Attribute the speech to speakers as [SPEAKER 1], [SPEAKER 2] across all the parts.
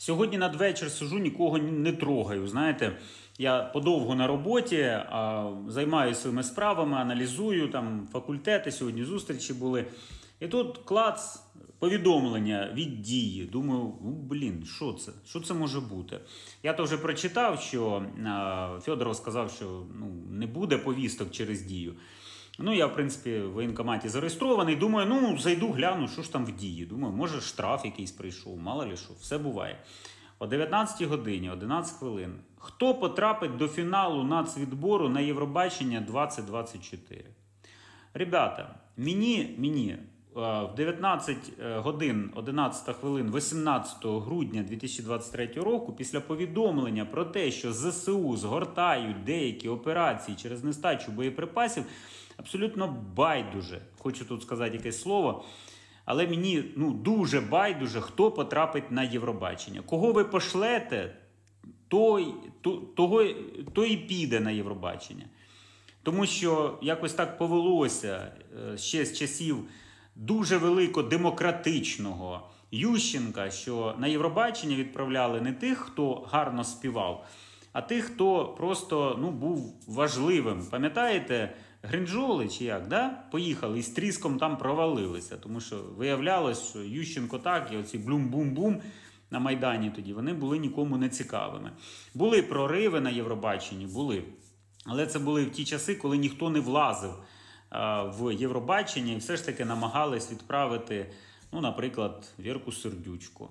[SPEAKER 1] Сьогодні надвечір сижу, нікого не трогаю. Знаєте, я подовго на роботі, займаюся своїми справами, аналізую, там факультети, сьогодні зустрічі були. І тут клац, повідомлення від Дії. Думаю, що це? Що це може бути? Я то вже прочитав, що Федоров сказав, що не буде повісток через Дію. Я, в принципі, в воєнкоматі зареєстрований. Думаю, зайду, гляну, що ж там в Дії. Думаю, може штраф якийсь прийшов, мало ли що, все буває. О 19 годині, 11 хвилин. Хто потрапить до фіналу нацвідбору на Євробачення 2024? Ребята, мені в 19 годин 11 хвилин 18 грудня 2023 року після повідомлення про те, що ЗСУ згортають деякі операції через нестачу боєприпасів, абсолютно байдуже, хочу тут сказати якесь слово, але мені дуже байдуже, хто потрапить на Євробачення. Кого ви пошлете, той і піде на Євробачення. Тому що якось так повелося ще з часів дуже великого демократичного Ющенка, що на Євробачення відправляли не тих, хто гарно співав, а тих, хто просто був важливим. Пам'ятаєте, Гринджоли чи як, да? Поїхали і з тріском там провалилися, тому що виявлялось, що Ющенко так, і оці блум-бум-бум на Майдані тоді, вони були нікому не цікавими. Були прориви на Євробаченні, були. Але це були в ті часи, коли ніхто не влазив в Євробачення і все ж таки намагались відправити, наприклад, Вірку Сердючку.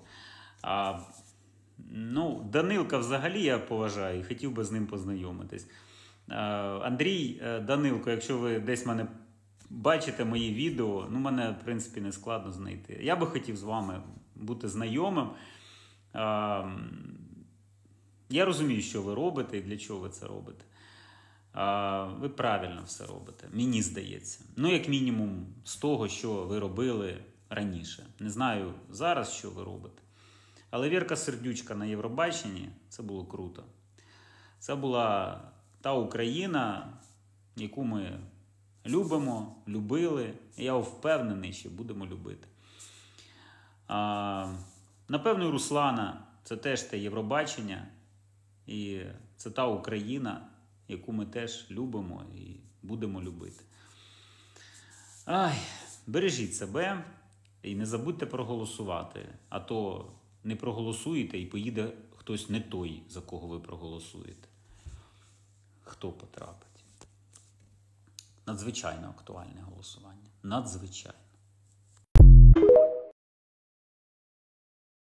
[SPEAKER 1] Данилка взагалі я поважаю і хотів би з ним познайомитись. Андрій Данилко, якщо ви десь мене бачите мої відео, мене, в принципі, не складно знайти. Я би хотів з вами бути знайомим. Я розумію, що ви робите і для чого ви це робите. Ви правильно все робите, мені здається. Як мінімум з того, що ви робили раніше. Не знаю зараз, що ви робите. Але Вірка Сердючка на Євробаченні – це було круто. Це була та Україна, яку ми любимо, любили. І я впевнений, що будемо любити. Напевно, Руслана – це теж те Євробачення. І це та Україна, яку ми теж любимо і будемо любити. Бережіть себе і не забудьте проголосувати. А то не проголосуєте і поїде хтось не той, за кого ви проголосуєте. Хто потрапить? Надзвичайно актуальне голосування. Надзвичайно.